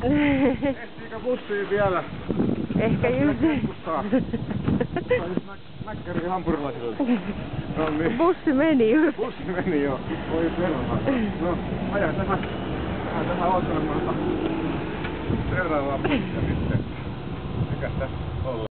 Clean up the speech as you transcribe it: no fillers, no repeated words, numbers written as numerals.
Ehtiikö bussiin vielä? Ehkä just. Mäkkäri hampurilaisille. No niin. Bussi meni just. Bussi meni joo. Voi perhana. No, aja tähän odottelemaan seuraavaa bussia sitten. Mikäs tässä ollaan?